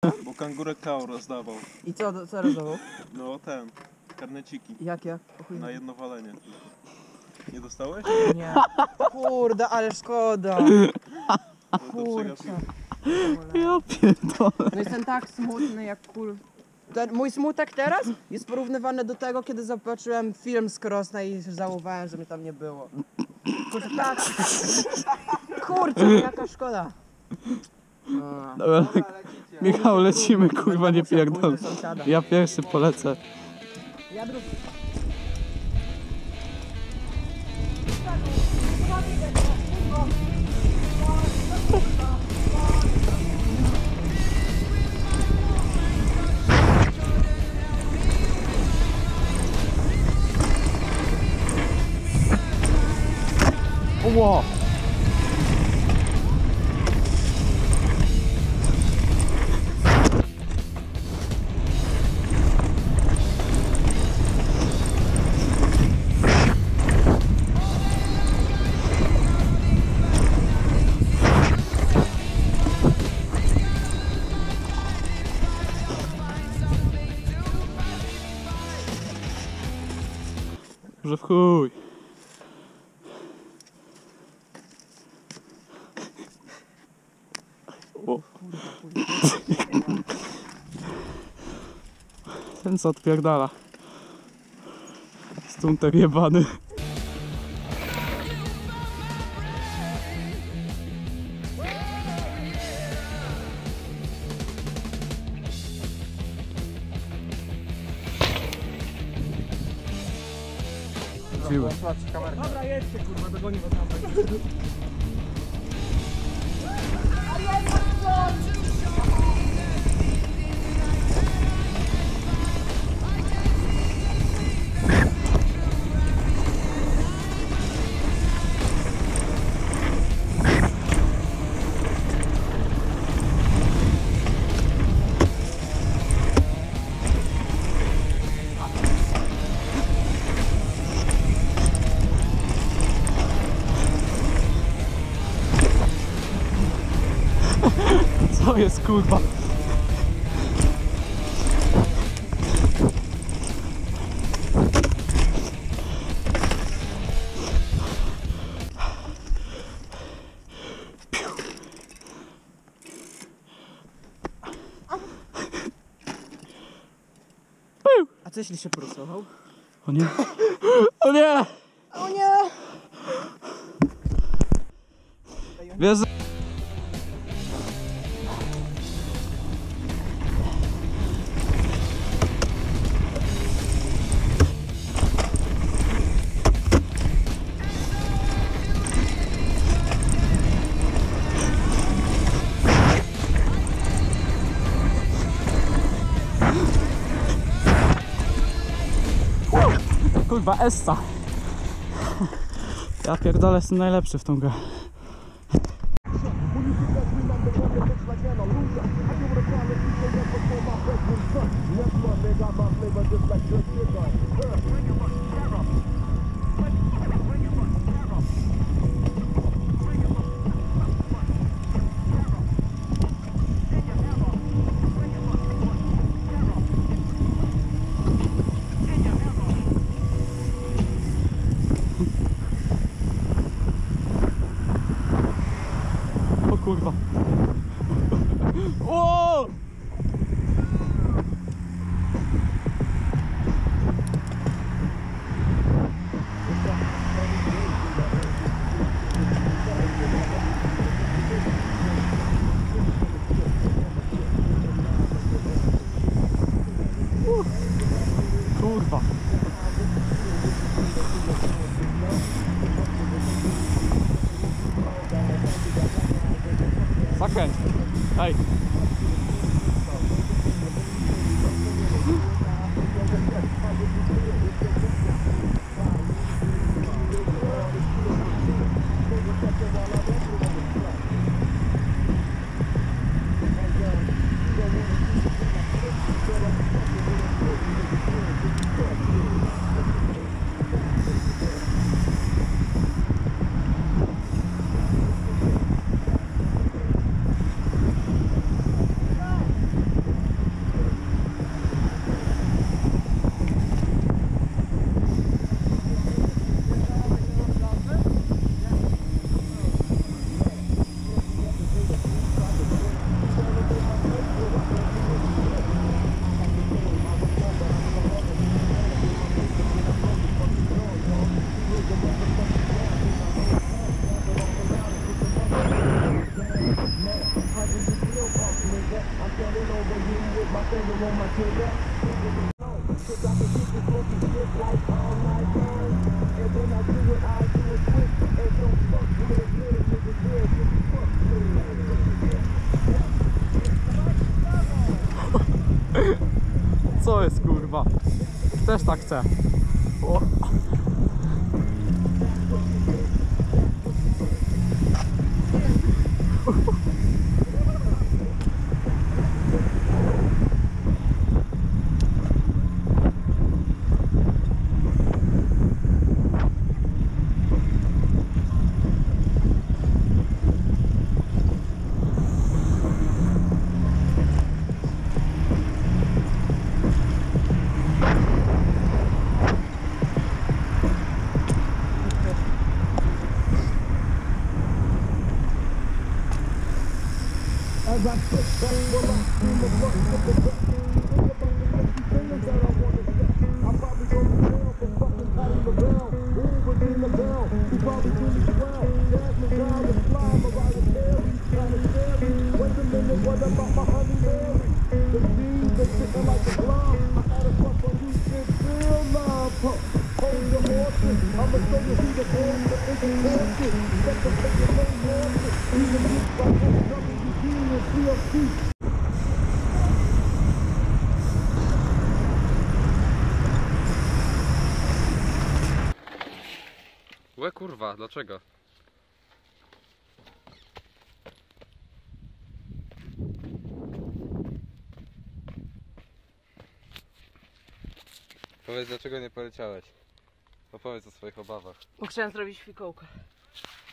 Bo kangurek K.O. rozdawał. I co rozdawał? No ten, karneciki. Jakie? Na jedno walenie. Nie dostałeś? Nie. Kurde, ale szkoda. No to Kurczę. Ja pierdolę. No jestem tak smutny jak mój smutek teraz jest porównywany do tego, kiedy zobaczyłem film z Krosna i żałowałem, że mnie tam nie było. Kurczę, tak. Kurczę, jaka szkoda. Dobra, Michał, lecimy, kurwa, nie pierdol. Pójdę sąsiada. Ja pierwszy polecę. Ja drugi. Ło! Że w chuj. O. Ten co odpierdala. Stunter jebany. Dobra, jedźcie, kurwa, dogoni was tam. Co jest, kurwa? A co jeśli się poruszował? O nie! O nie! O nie! Wiesz, kurwa, Essa. Ja pierdolę, jestem najlepszy w tą grę. Co jest kurwa? Też tak chcę. O. Łe kurwa, dlaczego? Powiedz, dlaczego nie poleciałeś? Opowiedz o swoich obawach. Bo chciałem zrobić fikołkę.